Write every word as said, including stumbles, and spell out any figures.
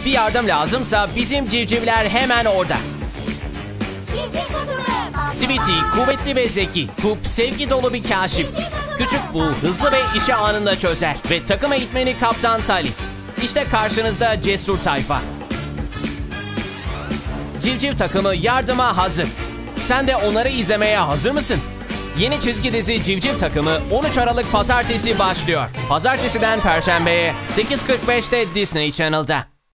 Bir yardım lazımsa bizim civcivler hemen orada. Civciv takımı. Sweetie kuvvetli ve zeki. Coop sevgi dolu bir kaşif. Küçük bu hızlı ve işi anında çözer. Ve takım eğitmeni Kaptan Tali. İşte karşınızda cesur tayfa. Civciv takımı yardıma hazır. Sen de onları izlemeye hazır mısın? Yeni çizgi dizi Civciv takımı on üç Aralık Pazartesi başlıyor. Pazartesiden Perşembe'ye sekiz kırk beşte Disney Channel'da.